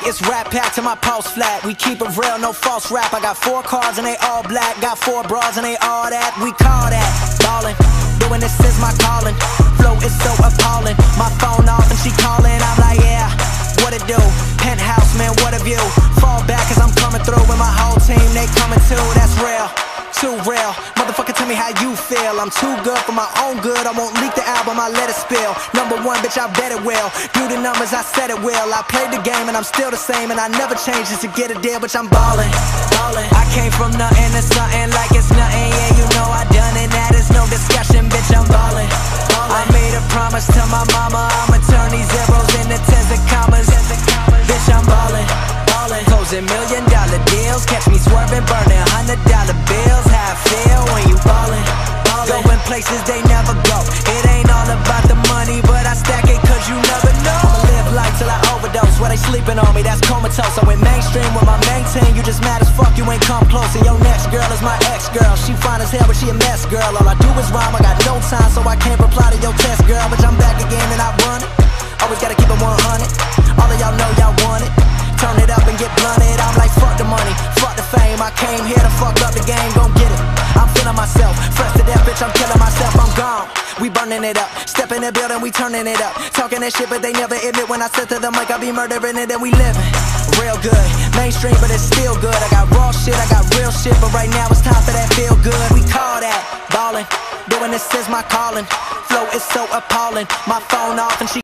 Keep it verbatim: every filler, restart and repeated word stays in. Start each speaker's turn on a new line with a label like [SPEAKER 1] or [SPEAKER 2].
[SPEAKER 1] it's rap pack to my pulse flat. We keep it real, no false rap. I got four cars and they all black. Got four bras and they all that. We call that ballin'. Doing this is my calling. Flow is so appalling. My phone off and she calling. I'm like, yeah, what it do? Penthouse, man, what a view. Fall back cause I'm coming through with my whole team. They coming too, that's real. Too real. Motherfucker, tell me how you feel. I'm too good for my own good. I won't leak the album, I let it spill. Number one, bitch, I bet it will. Do the numbers, I said it will. I played the game and I'm still the same. And I never changed it to get a deal, bitch, I'm ballin', ballin'. I came from nothing to something like it's nothing. Yeah, you know I done it, that is no discussion, bitch, I'm ballin', ballin'. I made a promise to my mama, I'ma turn these zeros into tens of commas. Bitch, I'm ballin', ballin'. Closing million dollar deals. Catch me swerving, burning hundred dollar bills. How I feel when you ballin', ballin'. Going places they never go. It ain't all about the money, but I stack it cause you never know. I'ma live life till I overdose. While they sleeping on me, that's comatose. I went mainstream with my main team. You just mad as fuck, you ain't come close. And your next girl is my ex-girl. She fine as hell, but she a mess, girl. All I do is rhyme, I got no time, so I can't reply to your test, girl. But I'm back again and I run it. Always gotta keep it one hundred. All of y'all know y'all want it. Turn it up and get blunted. I'm like, fuck the money, fuck the fame. I came here to fuck up the game, gon' get it. I'm feeling myself, fresh to death, bitch, I'm killing myself, I'm gone. We burning it up, step in the building, we turning it up. Talking that shit, but they never admit when I said to them like I be murdering it and we living real good. Mainstream, but it's still good. I got raw shit, I got real shit, but right now it's time for that feel good. We call that ballin', doing this is my calling. Flow is so appalling, my phone off and she